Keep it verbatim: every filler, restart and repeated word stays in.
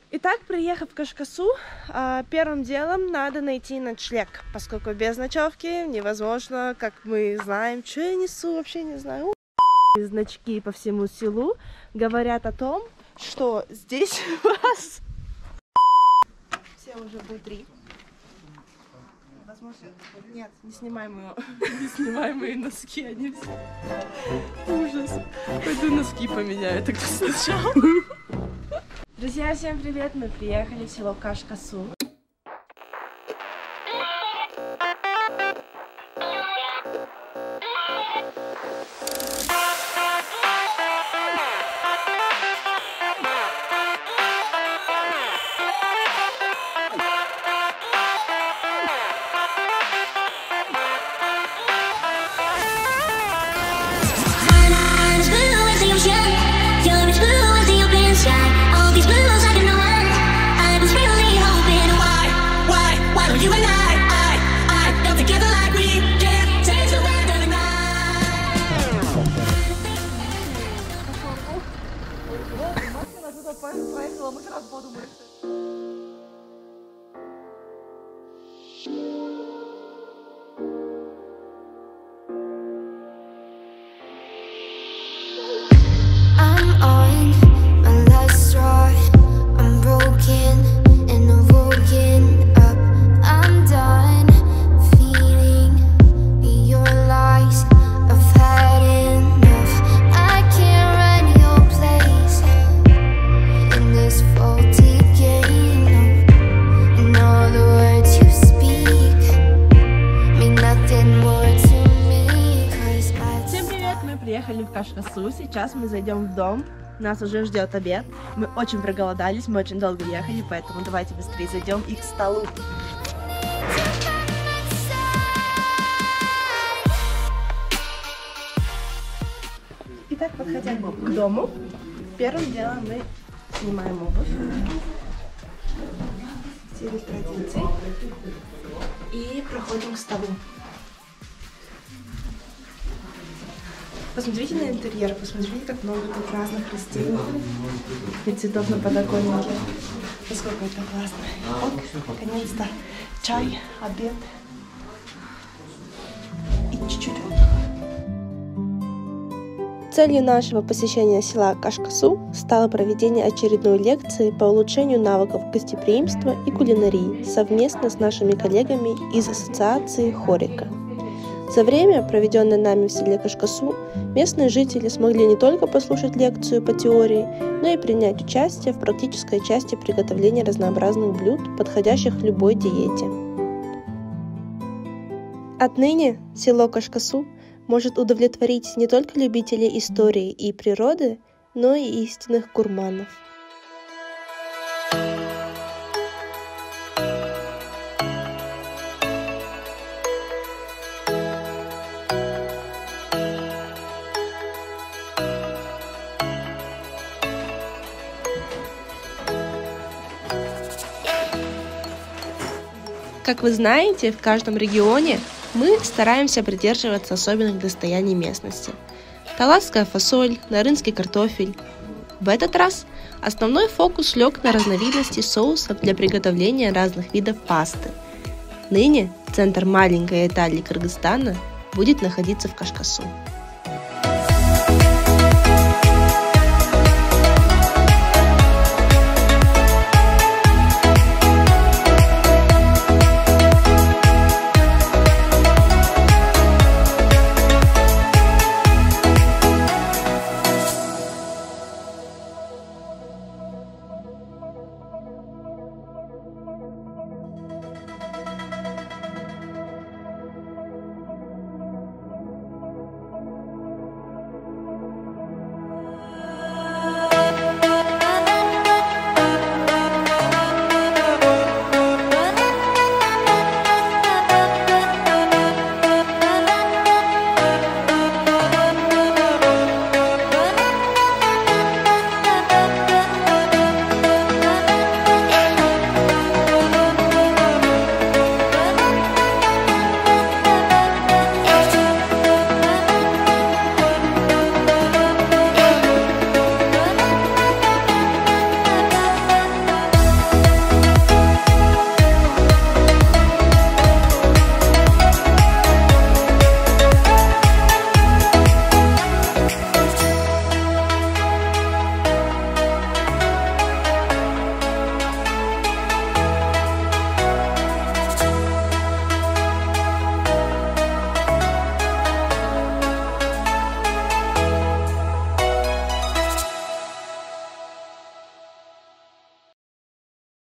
Итак, приехав в Кашкасу, первым делом надо найти ночлег, поскольку без ночевки невозможно, как мы знаем, что я несу, вообще не знаю. Значки по всему селу говорят о том, что здесь вас все уже внутри. Возможно, нет, не снимай мою, не снимай мои носки, они все. Ужас. Пойду носки поменяю тогда сначала. Друзья, всем привет! Мы приехали в село Кашкасу. Приехали в Кашкасу, сейчас мы зайдем в дом, нас уже ждет обед, мы очень проголодались, мы очень долго ехали, поэтому давайте быстрее зайдем и к столу. Итак, подходя к дому, первым делом мы снимаем обувь, все традиции, и проходим к столу. Посмотрите на интерьер, посмотрите, как много тут разных растений и цветов на подоконнике. Насколько это классно. Ок, наконец-то чай, обед и чуть-чуть отдыха. Целью нашего посещения села Кашкасу стало проведение очередной лекции по улучшению навыков гостеприимства и кулинарии совместно с нашими коллегами из ассоциации Хорика. За время, проведенное нами в селе Кашкасу, местные жители смогли не только послушать лекцию по теории, но и принять участие в практической части приготовления разнообразных блюд, подходящих любой диете. Отныне село Кашкасу может удовлетворить не только любителей истории и природы, но и истинных гурманов. Как вы знаете, в каждом регионе мы стараемся придерживаться особенных достояний местности. Таласская фасоль, нарынский картофель. В этот раз основной фокус лег на разновидности соусов для приготовления разных видов пасты. Ныне центр маленькой Италии Кыргызстана будет находиться в Кашкасу.